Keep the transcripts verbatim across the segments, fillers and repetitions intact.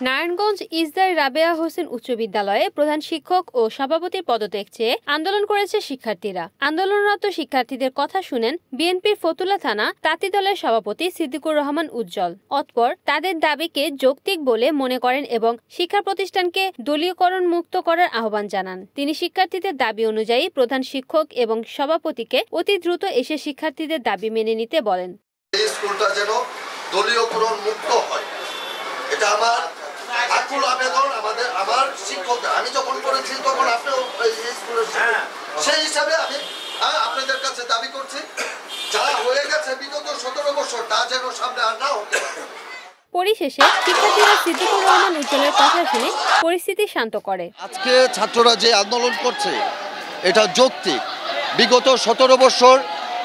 নারায়ণগঞ্জ ইসদার রাবেয়া হোসেন উচ্চ বিদ্যালয়ে প্রধান শিক্ষক ও সভাপতির পদত্যাগ চেয়ে আন্দোলন করেছে শিক্ষার্থীরা। আন্দোলনরত শিক্ষার্থীদের কথা শুনেন বিএনপির ফতুল্লা থানা তাঁতি দলের সভাপতি সিদ্দিকুর রহমান উজ্জ্বল। অতঃপর তাদের দাবিকে যৌক্তিক বলে মনে করেন এবং শিক্ষা প্রতিষ্ঠানকে দলীয়করণ মুক্ত করার আহ্বান জানান। তিনি শিক্ষার্থীদের দাবি অনুযায়ী প্রধান শিক্ষক এবং সভাপতিকে অতি দ্রুত এসে শিক্ষার্থীদের দাবি মেনে নিতে বলেন। এই স্কুলটা যেন দলীয়করণ মুক্ত হয়, এটা আমার আকুল আবেদন। আমাদের আমার শিক্ষক আমি যখন করেছি তখন আপনিও এই স্কুলের সেই হিসাবে আমি আপনাদের কাছে দাবি করছি, যা হয়ে গেছে বিগত সতেরো বছর তা যেন সামনে আর না হতে পারে। পরিশেষে শিক্ষার্থীরা সিদ্দিকুর রহমান উজ্জ্বলের কথা শুনে পরিস্থিতি শান্ত করে। আজকে ছাত্ররা যে আন্দোলন করছে এটা যৌক্তিক। বিগত সতেরো বছর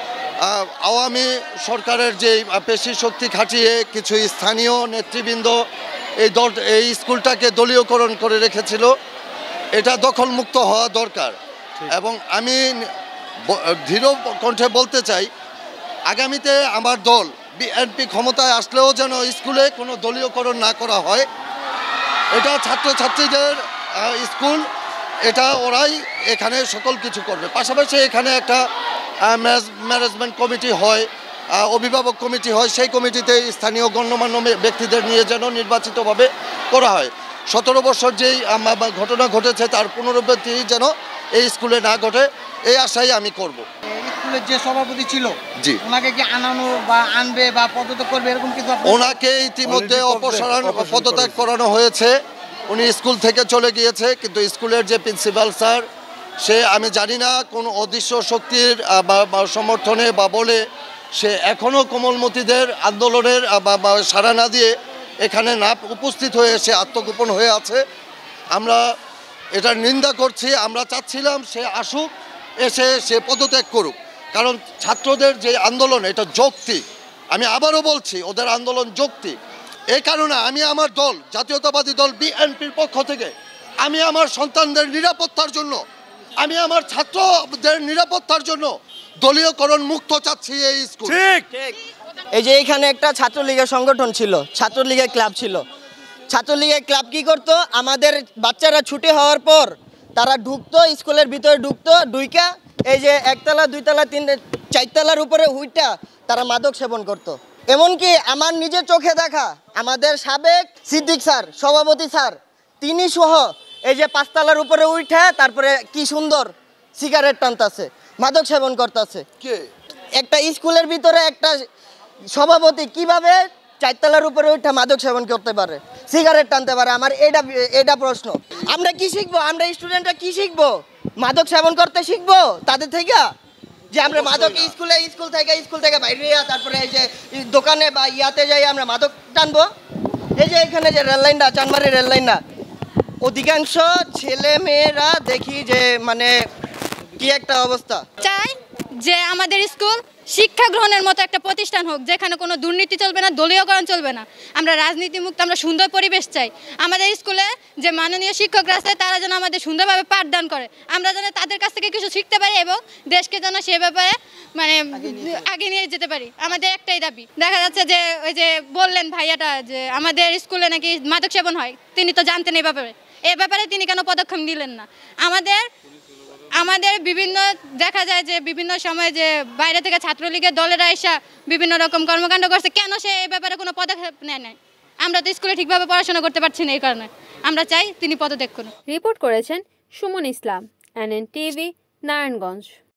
আওয়ামী সরকারের যে পেশি শক্তি খাটিয়ে কিছু স্থানীয় নেতৃবৃন্দ এই দল এই স্কুলটাকে দলীয়করণ করে রেখেছিল, এটা দখলমুক্ত হওয়া দরকার। এবং আমি দৃঢ় কণ্ঠে বলতে চাই, আগামীতে আমার দল বিএনপি ক্ষমতায় আসলেও যেন স্কুলে কোনো দলীয়করণ না করা হয়। এটা ছাত্রছাত্রীদের স্কুল, এটা ওরাই এখানে সকল কিছু করবে। পাশাপাশি এখানে একটা ম্যানেজমেন্ট কমিটি হয়, অভিভাবক কমিটি হয়, সেই কমিটিতে স্থানীয় গণ্যমান্য ব্যক্তিদের নিয়ে যেন নির্বাচিতভাবে করা হয়। সতেরো বছর যেই ঘটনা ঘটেছে তার পুনরাবৃত্তি যেন এই স্কুলে না ঘটে, এই আশাই আমি করব। স্কুলের যে সভাপতি ছিল জি ওনাকে কি আনানো বা আনবে বা পদত্যাগ করবে এরকম কিছু? ওনাকে ইতিমধ্যে অপসারণ পদত্যাগ করানো হয়েছে, উনি স্কুল থেকে চলে গিয়েছে। কিন্তু স্কুলের যে প্রিন্সিপাল স্যার, সে আমি জানি না কোন অদৃশ্য শক্তির সমর্থনে বা বলে সে এখনও কোমলমতিদের আন্দোলনের সাড়া না দিয়ে এখানে না উপস্থিত হয়ে সে আত্মগোপন হয়ে আছে। আমরা এটার নিন্দা করছি। আমরা চাচ্ছিলাম সে আসুক, এসে সে পদত্যাগ করুক, কারণ ছাত্রদের যে আন্দোলন এটা যৌক্তিক। আমি আবারও বলছি, ওদের আন্দোলন যৌক্তিক। এই কারণে আমি আমার দল জাতীয়তাবাদী দল বিএনপির পক্ষ থেকে আমি আমার সন্তানদের নিরাপত্তার জন্য, আমি আমার ছাত্রদের নিরাপত্তার জন্য দলীয়করণ মুক্ত চাচ্ছি এই স্কুল। ঠিক এই যে এখানে একটা ছাত্রলীগের সংগঠন ছিল, ছাত্রলীগের ক্লাব ছিল। ছাত্রলীগের ক্লাব কি করতো, আমাদের বাচ্চারা ছুটি হওয়ার পর তারা ঢুকতো স্কুলের ভিতরে, ঢুকতো ঢুইকা এই যে একতলা দুইতলা তিন চারতলার উপরে হুইটা তারা মাদক সেবন করতো। এমনকি আমার নিজের চোখে দেখা আমাদের সাবেক সিদ্দিক স্যার, সভাপতি স্যার, তিনি সহ এই যে পাঁচতলার উপরে উঠে তারপরে কি সুন্দর সিগারেট টানতেছে, মাদক সেবন করতেছে। একটা স্কুলের ভিতরে একটা সভাপতি কিভাবে চারতলার উপরে উঠে মাদক সেবন করতে পারে, সিগারেট টানতে পারে? আমার এটা এটা প্রশ্ন। আমরা কি শিখবো? আমরা স্টুডেন্টরা কি শিখবো? মাদক সেবন করতে শিখবো তাদের থেকে? যে আমরা মাদক স্কুলে স্কুল থেকে স্কুল থেকে বাইরে তারপরে এই যে দোকানে বা ইয়াতে যাই আমরা মাদক টানবো? এই যে এখানে যে রেল লাইনটা, চানমারি রেল লাইনটা, অধিকাংশ ছেলে মেয়েরা দেখি যে মানে কি একটা অবস্থা। চাই যে আমাদের স্কুল শিক্ষা গ্রহণের মতো একটা প্রতিষ্ঠান হোক, যেখানে কোনো দুর্নীতি চলবে না, দলীয়করণ চলবে না। আমরা রাজনীতি মুক্ত, আমরা সুন্দর পরিবেশ চাই। আমাদের স্কুলে যে মাননীয় শিক্ষকরা আছে তারা যেন আমাদের সুন্দরভাবে পাঠদান করে, আমরা যেন তাদের কাছ থেকে কিছু শিখতে পারি এবং দেশকে যেন সে ব্যাপারে মানে আগে নিয়ে যেতে পারি। আমাদের একটাই দাবি। দেখা যাচ্ছে যে ওই যে বললেন ভাইয়াটা যে আমাদের স্কুলে নাকি মাদক সেবন হয়, তিনি তো জানতেন এই ব্যাপারে। এ ব্যাপারে তিনি কেন পদক্ষেপ নিলেন না? আমাদের আমাদের বিভিন্ন দেখা যায় যে বিভিন্ন সময় যে বাইরে থেকে ছাত্রলীগের দলেরা এসে বিভিন্ন রকম কর্মকাণ্ড করছে, কেন সে এই ব্যাপারে কোনো পদক্ষেপ নেয় নাই? আমরা তো স্কুলে ঠিকভাবে পড়াশোনা করতে পারছি না, এই কারণে আমরা চাই তিনি পদত্যাগ করুন। রিপোর্ট করেছেন সুমন ইসলাম, এনএন টিভি, নারায়ণগঞ্জ।